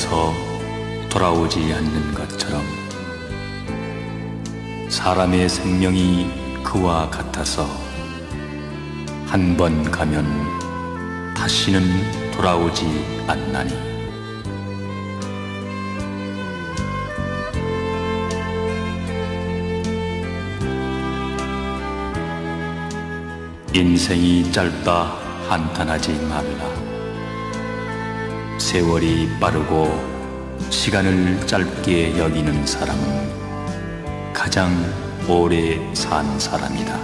떠나고서 돌아오지 않는 것처럼 사람의 생명이 그와 같아서 한 번 가면 다시는 돌아오지 않나니. 인생이 짧다 한탄하지 말라. 세월이 빠르고 시간을 짧게 여기는 사람은 가장 오래 산 사람이다.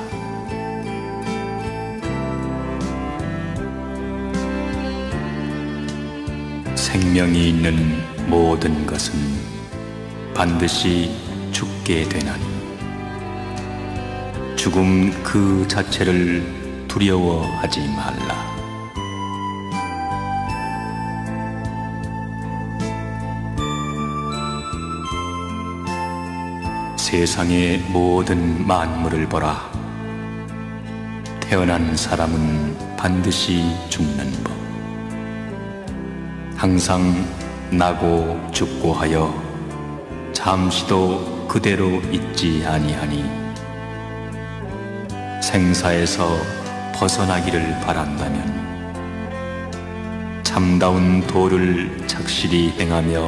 생명이 있는 모든 것은 반드시 죽게 되나니 죽음 그 자체를 두려워하지 말라. 세상의 모든 만물을 보라. 태어난 사람은 반드시 죽는 법. 항상 나고 죽고 하여 잠시도 그대로 있지 아니하니 생사에서 벗어나기를 바란다면 참다운 도를 착실히 행하며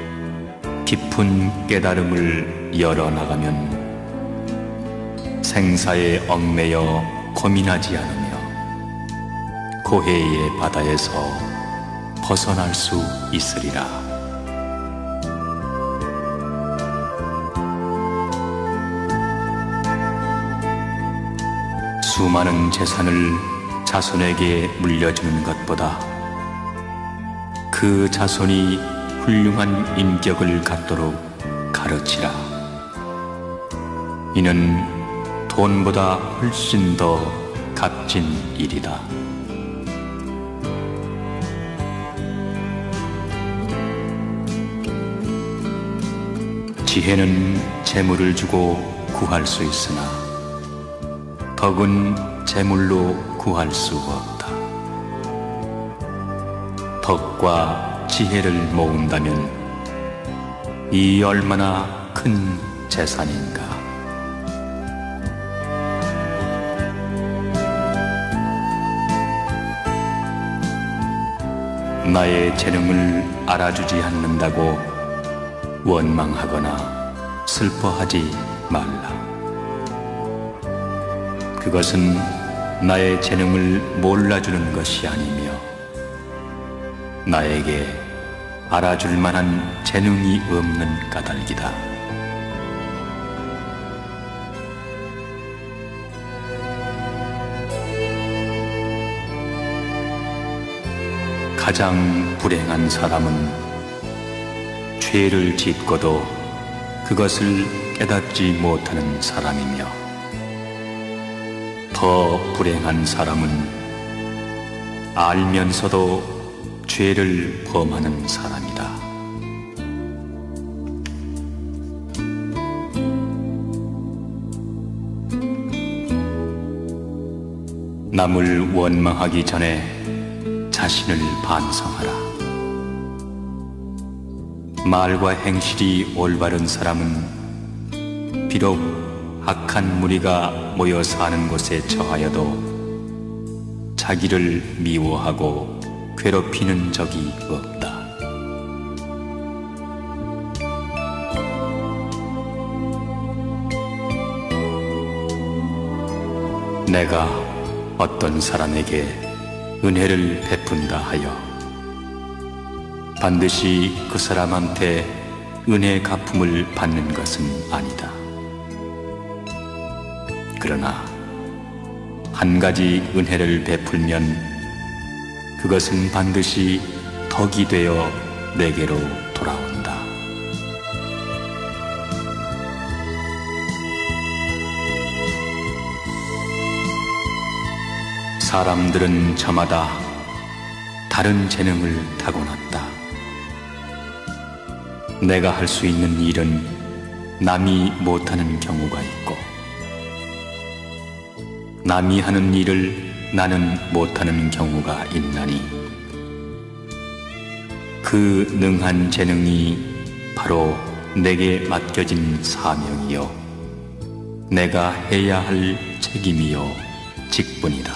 깊은 깨달음을 열어나가면 생사에 얽매여 고민하지 않으며 고해의 바다에서 벗어날 수 있으리라. 수많은 재산을 자손에게 물려주는 것보다 그 자손이 훌륭한 인격을 갖도록 가르치라. 이는 돈보다 훨씬 더 값진 일이다. 지혜는 재물을 주고 구할 수 있으나 덕은 재물로 구할 수 없다. 덕과 지혜를 모은다면 이 얼마나 큰 재산인가. 나의 재능을 알아주지 않는다고 원망하거나 슬퍼하지 말라. 그것은 나의 재능을 몰라주는 것이 아니며 나에게 알아줄 만한 재능이 없는 까닭이다. 가장 불행한 사람은 죄를 짓고도 그것을 깨닫지 못하는 사람이며 더 불행한 사람은 알면서도 죄를 범하는 사람이다. 남을 원망하기 전에 자신을 반성하라. 말과 행실이 올바른 사람은 비록 악한 무리가 모여 사는 곳에 처하여도 자기를 미워하고 괴롭히는 적이 없다. 내가 어떤 사람에게 은혜를 베푼다 하여 반드시 그 사람한테 은혜 갚음을 받는 것은 아니다. 그러나 한 가지 은혜를 베풀면 그것은 반드시 덕이 되어 내게로 돌아온다. 사람들은 저마다 다른 재능을 타고났다. 내가 할 수 있는 일은 남이 못하는 경우가 있고 남이 하는 일을 나는 못하는 경우가 있나니 그 능한 재능이 바로 내게 맡겨진 사명이요 내가 해야 할 책임이요 직분이다.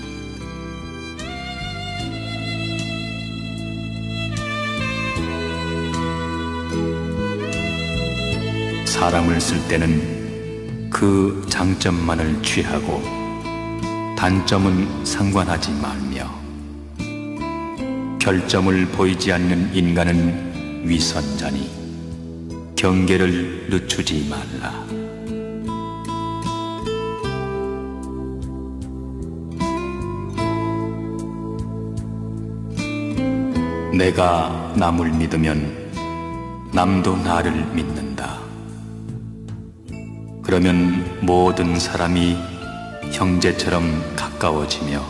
사람을 쓸 때는 그 장점만을 취하고 단점은 상관하지 말며 결점을 보이지 않는 인간은 위선자니 경계를 늦추지 말라. 내가 남을 믿으면 남도 나를 믿는다. 그러면 모든 사람이 형제처럼 가까워지며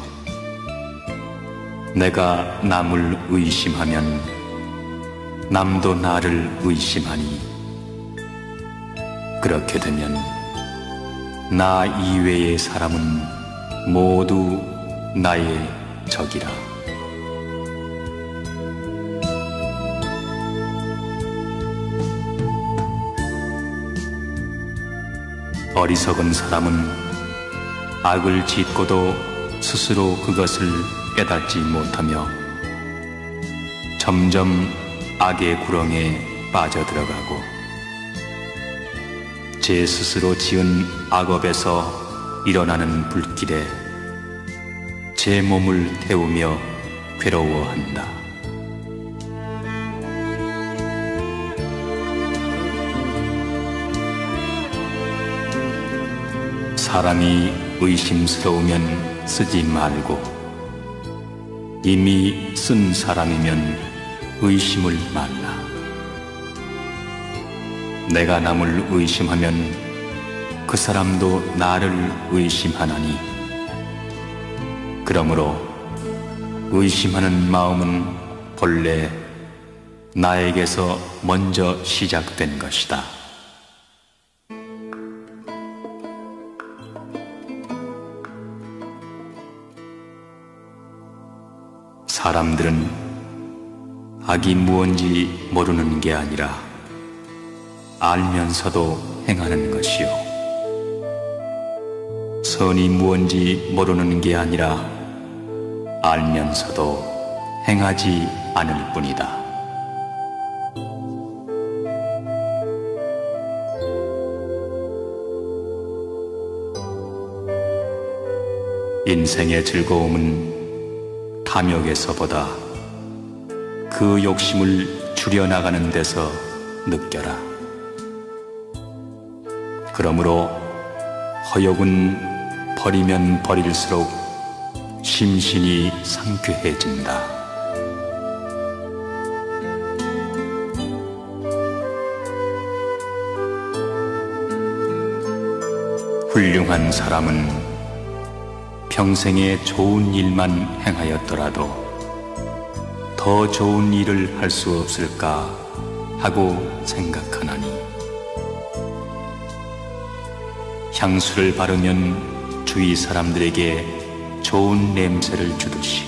내가 남을 의심하면 남도 나를 의심하니 그렇게 되면 나 이외의 사람은 모두 나의 적이라. 어리석은 사람은 악을 짓고도 스스로 그것을 깨닫지 못하며 점점 악의 구렁에 빠져들어가고 제 스스로 지은 악업에서 일어나는 불길에 제 몸을 태우며 괴로워한다. 사람이 의심스러우면 쓰지 말고 이미 쓴 사람이면 의심을 말라. 내가 남을 의심하면 그 사람도 나를 의심하나니 그러므로 의심하는 마음은 본래 나에게서 먼저 시작된 것이다. 사람들은 악이 무언지 모르는 게 아니라 알면서도 행하는 것이요 선이 무언지 모르는 게 아니라 알면서도 행하지 않을 뿐이다. 인생의 즐거움은 탐욕에서보다 그 욕심을 줄여나가는 데서 느껴라. 그러므로 허욕은 버리면 버릴수록 심신이 상쾌해진다. 훌륭한 사람은 평생에 좋은 일만 행하였더라도 더 좋은 일을 할 수 없을까 하고 생각하나니 향수를 바르면 주위 사람들에게 좋은 냄새를 주듯이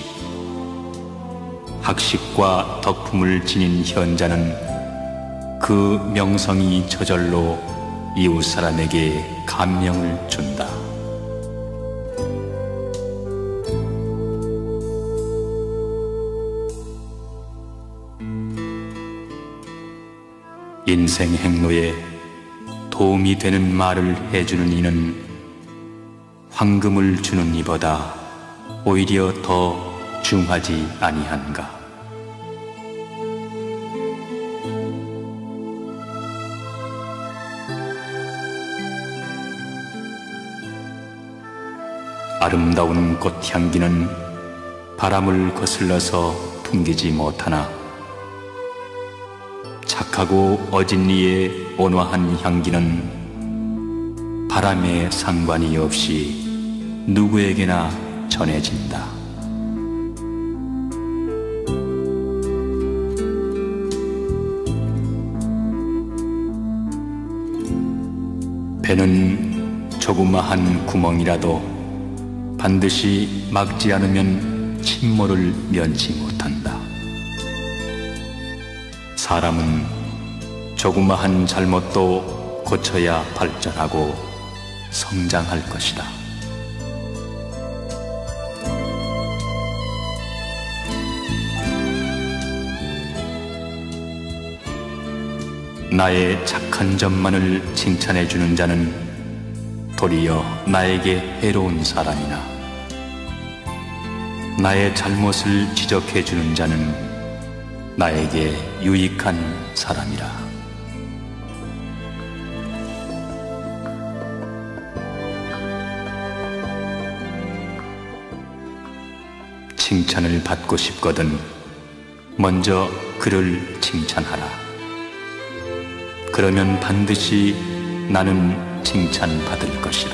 학식과 덕품을 지닌 현자는 그 명성이 저절로 이웃 사람에게 감명을 준다. 인생 행로에 도움이 되는 말을 해주는 이는 황금을 주는 이보다 오히려 더 중하지 아니한가. 아름다운 꽃향기는 바람을 거슬러서 풍기지 못하나 착하고 어진 이의 온화한 향기는 바람에 상관이 없이 누구에게나 전해진다. 배는 조그마한 구멍이라도 반드시 막지 않으면 침몰을 면치 못한다. 사람은 조그마한 잘못도 고쳐야 발전하고 성장할 것이다. 나의 착한 점만을 칭찬해주는 자는 도리어 나에게 해로운 사람이나 나의 잘못을 지적해주는 자는 나에게 유익한 사람이라. 칭찬을 받고 싶거든 먼저 그를 칭찬하라. 그러면 반드시 나는 칭찬받을 것이라.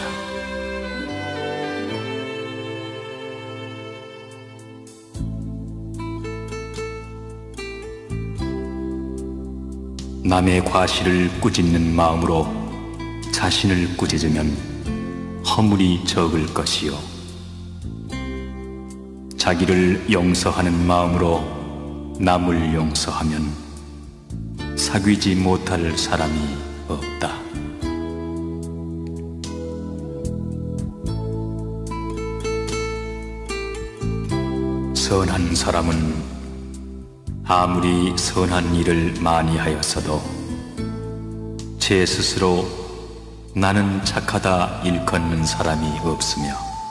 남의 과실을 꾸짖는 마음으로 자신을 꾸짖으면 허물이 적을 것이요, 자기를 용서하는 마음으로 남을 용서하면 사귀지 못할 사람이 없다. 선한 사람은 아무리 선한 일을 많이 하였어도 제 스스로 나는 착하다 일컫는 사람이 없으며,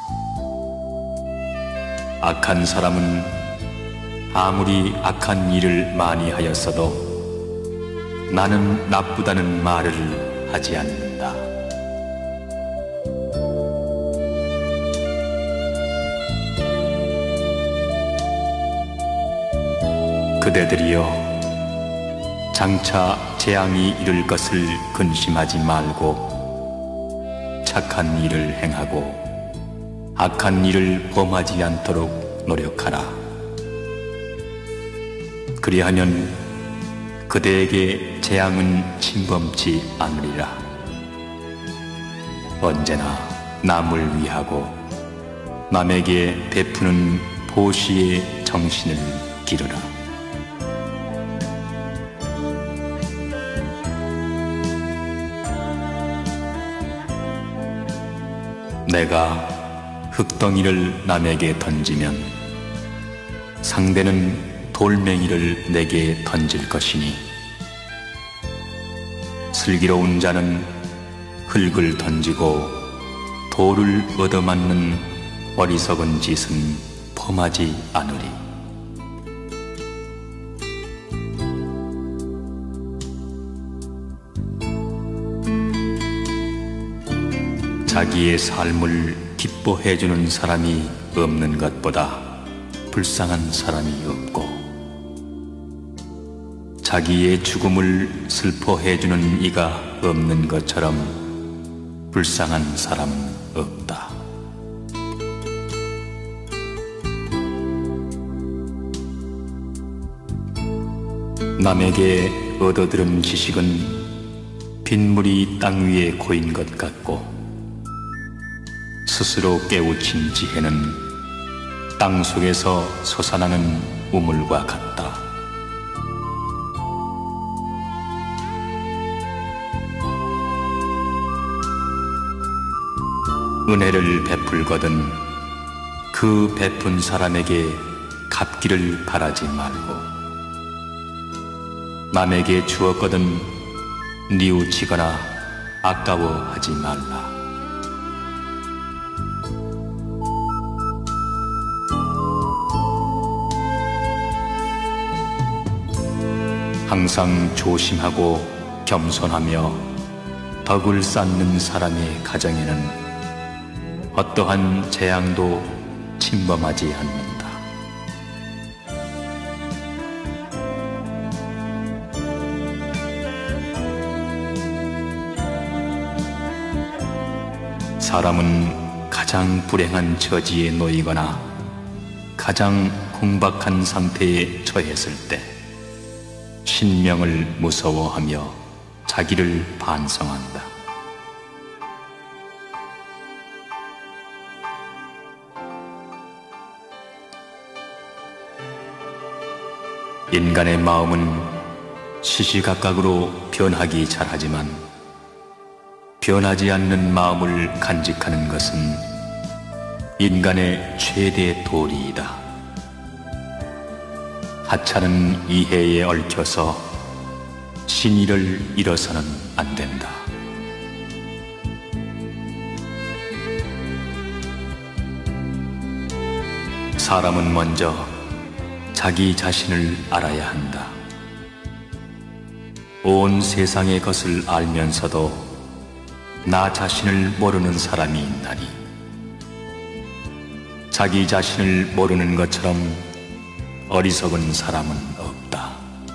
악한 사람은 아무리 악한 일을 많이 하였어도 나는 나쁘다는 말을 하지 않는다. 그대들이여, 장차 재앙이 이를 것을 근심하지 말고 착한 일을 행하고 악한 일을 범하지 않도록 노력하라. 그리하면 그대에게 재앙은 침범치 않으리라. 언제나 남을 위하고 남에게 베푸는 보시의 정신을 기르라. 내가 흙덩이를 남에게 던지면 상대는 돌멩이를 내게 던질 것이니, 슬기로운 자는 흙을 던지고 돌을 얻어맞는 어리석은 짓은 범하지 않으리. 자기의 삶을 기뻐해주는 사람이 없는 것보다 불쌍한 사람이 없고, 자기의 죽음을 슬퍼해주는 이가 없는 것처럼 불쌍한 사람은 없다. 남에게 얻어들은 지식은 빗물이 땅 위에 고인 것 같고, 스스로 깨우친 지혜는 땅 속에서 솟아나는 우물과 같다. 은혜를 베풀거든 그 베푼 사람에게 갚기를 바라지 말고, 남에게 주었거든 뉘우치거나 아까워하지 말라. 항상 조심하고 겸손하며 덕을 쌓는 사람의 가정에는 어떠한 재앙도 침범하지 않는다. 사람은 가장 불행한 처지에 놓이거나 가장 공박한 상태에 처했을 때 신명을 무서워하며 자기를 반성한다. 인간의 마음은 시시각각으로 변하기 잘하지만 변하지 않는 마음을 간직하는 것은 인간의 최대 도리이다. 하찮은 이해에 얽혀서 신의를 잃어서는 안 된다. 사람은 먼저 자기 자신을 알아야 한다. 온 세상의 것을 알면서도 나 자신을 모르는 사람이 있나니 자기 자신을 모르는 것처럼 어리석은 사람은 없다.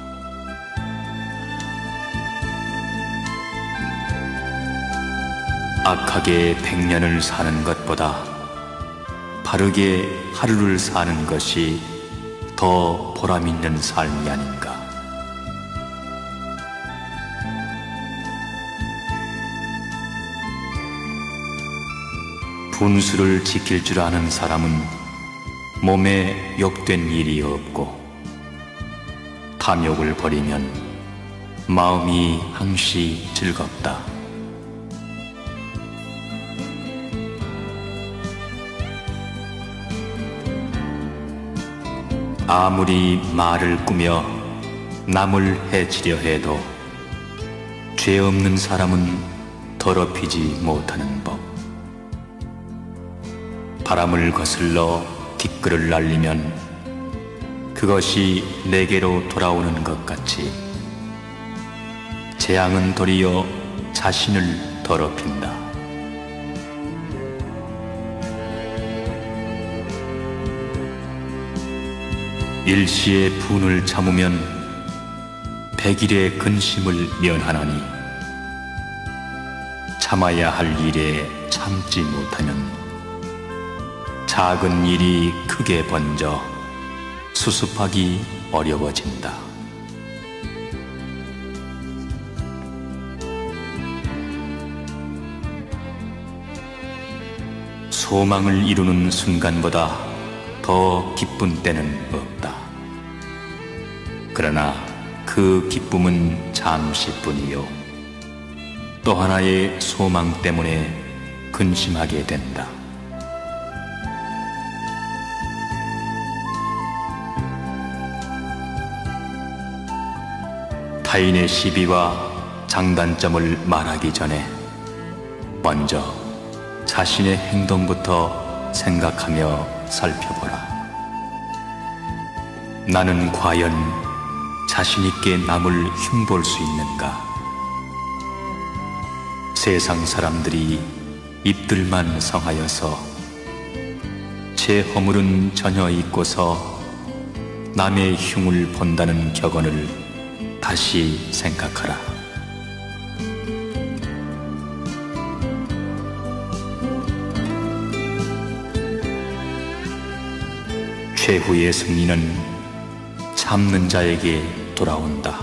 악하게 100년을 사는 것보다 바르게 하루를 사는 것이 더 보람있는 삶이 아닌가. 분수를 지킬 줄 아는 사람은 몸에 욕된 일이 없고 탐욕을 버리면 마음이 항시 즐겁다. 아무리 말을 꾸며 남을 해치려 해도 죄 없는 사람은 더럽히지 못하는 법. 바람을 거슬러 뒷글을 날리면 그것이 내게로 돌아오는 것 같이 재앙은 도리어 자신을 더럽힌다. 일시의 분을 참으면 100일의 근심을 면하나니 참아야 할 일에 참지 못하면 작은 일이 크게 번져 수습하기 어려워진다. 소망을 이루는 순간보다 더 기쁜 때는 없다. 그러나 그 기쁨은 잠시뿐이요 또 하나의 소망 때문에 근심하게 된다. 타인의 시비와 장단점을 말하기 전에 먼저 자신의 행동부터 생각하며 살펴보라. 나는 과연 자신있게 남을 흉볼 수 있는가? 세상 사람들이 입들만 성하여서 제 허물은 전혀 잊고서 남의 흉을 본다는 격언을 다시 생각하라. 최후의 승리는 참는 자에게 돌아온다.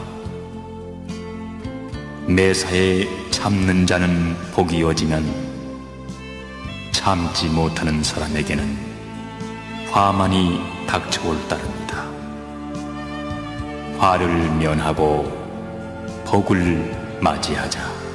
매사에 참는 자는 복이 이어지면 참지 못하는 사람에게는 화만이 닥쳐올 따릅니다. 화를 면하고 복을 맞이하자.